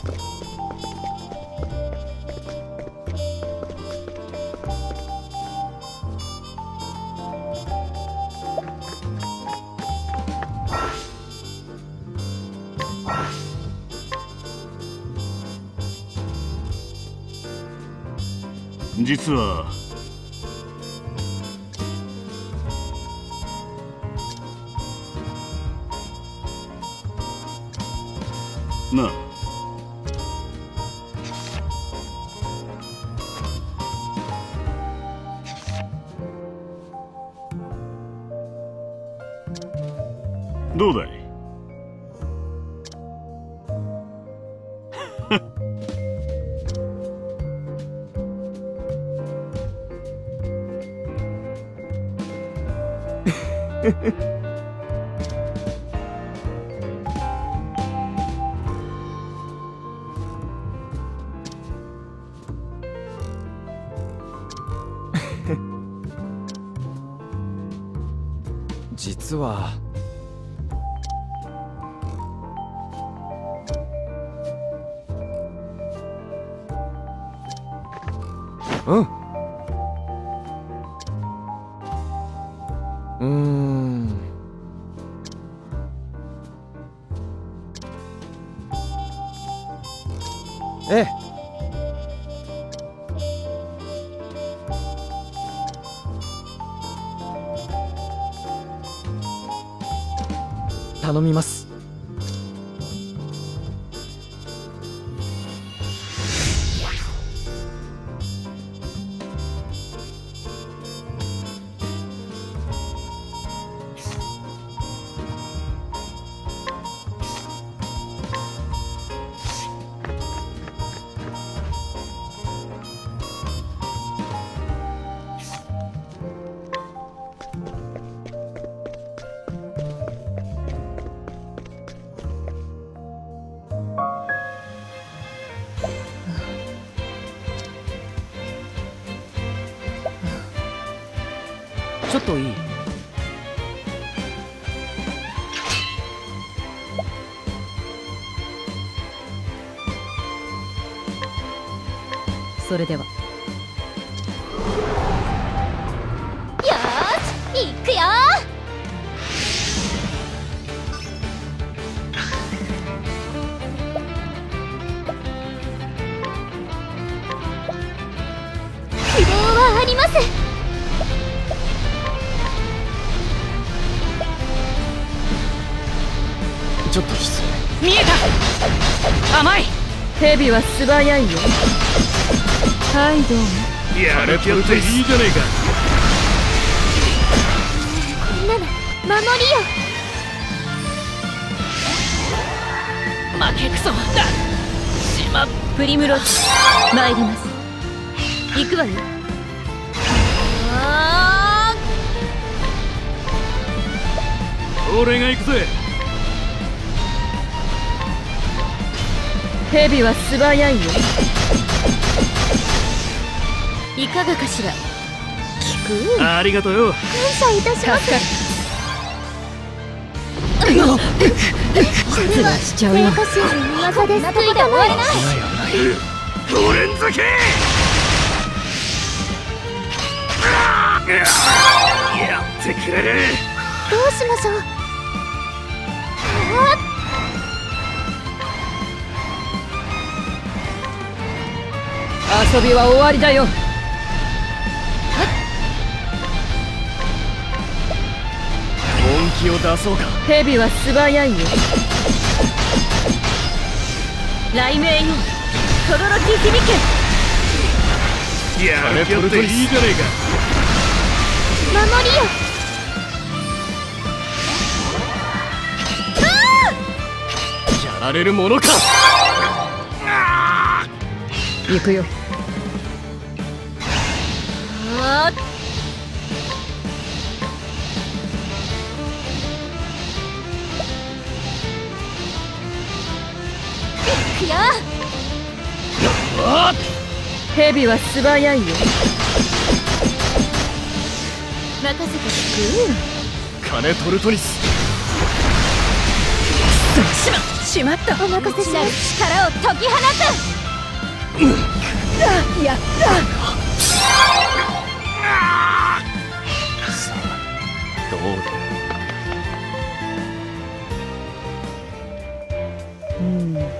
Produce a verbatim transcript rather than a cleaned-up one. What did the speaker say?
実はなあ、どうだい？ 実はうんうーんええ頼みます。ちょっといい？ それでは。 よーし、行くよー。希望はあります。 ちょっと失礼。 見えた。甘い。蛇は素早いよ。はいどうも。 やる気あっていいじゃねえか。 こんなの守りよ。 負けくそだ。しまプリムロス参ります。行くわよ。 あー俺が行くぜ。 蛇は素早いよ。いかがかしら。聞く。 ありがとうよ。 感謝いたします。 それはしちゃうよ。 聖火シーズンに技で救いで終わりない。 五連付け。やってくれる。 どうしましょう。あ遊びは終わりだよ。 本気を出そうか。 蛇は素早いよ。雷鳴よ、とどろき響け。 やる気あっていいじゃねえか。 守りよ。 やられるものか。 行くよ。 あ行くよ。 蛇は素早いよ。 任せて。 金トルトニス。 しましまったお任せしない。力を解き放つ。 やったさあどうだ。 うん